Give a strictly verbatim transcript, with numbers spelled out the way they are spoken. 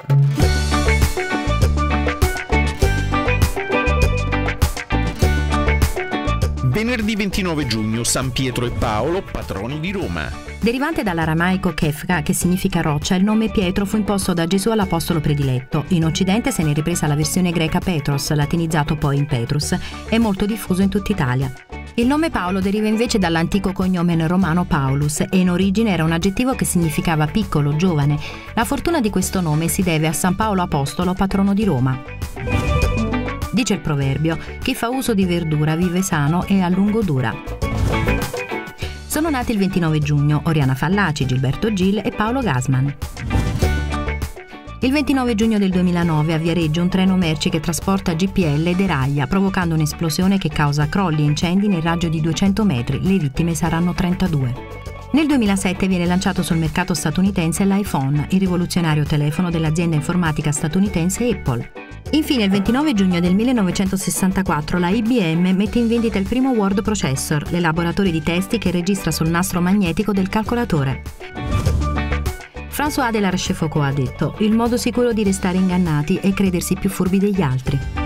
Venerdì ventinove giugno, San Pietro e Paolo, patroni di Roma. Derivante dall'aramaico Kefka, che significa roccia, il nome Pietro fu imposto da Gesù all'apostolo prediletto. In Occidente se ne è ripresa la versione greca Petros, latinizzato poi in Petrus, e molto diffuso in tutta Italia. Il nome Paolo deriva invece dall'antico cognome romano Paulus e in origine era un aggettivo che significava piccolo, giovane. La fortuna di questo nome si deve a San Paolo Apostolo, patrono di Roma. Dice il proverbio: chi fa uso di verdura vive sano e a lungo dura. Sono nati il ventinove giugno Oriana Fallaci, Gilberto Gil e Paolo Gasman. Il ventinove giugno del duemilanove a Viareggio un treno merci che trasporta G P L derailla, provocando un'esplosione che causa crolli e incendi nel raggio di duecento metri. Le vittime saranno trentadue. Nel duemilasette viene lanciato sul mercato statunitense l'iPhone, il rivoluzionario telefono dell'azienda informatica statunitense Apple. Infine, il ventinove giugno del millenovecentosessantaquattro la I B M mette in vendita il primo word processor, l'elaboratore di testi che registra sul nastro magnetico del calcolatore. François de la Rochefoucauld ha detto: il modo sicuro di restare ingannati è credersi più furbi degli altri.